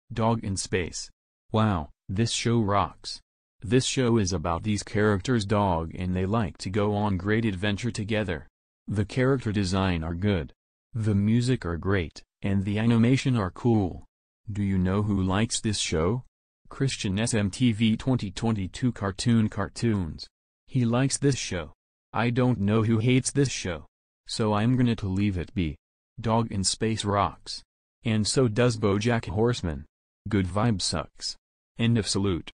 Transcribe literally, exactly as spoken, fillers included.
Dog in Space. Wow, this show rocks. This show is about these characters' dog and they like to go on great adventure together. The character design are good. The music are great, and the animation are cool. Do you know who likes this show? Christian S M T V twenty twenty-two Cartoon Cartoons. He likes this show. I don't know who hates this show. So I'm gonna to leave it be. Dog in Space rocks. And so does BoJack Horseman. Good Vibe sucks. End of salute.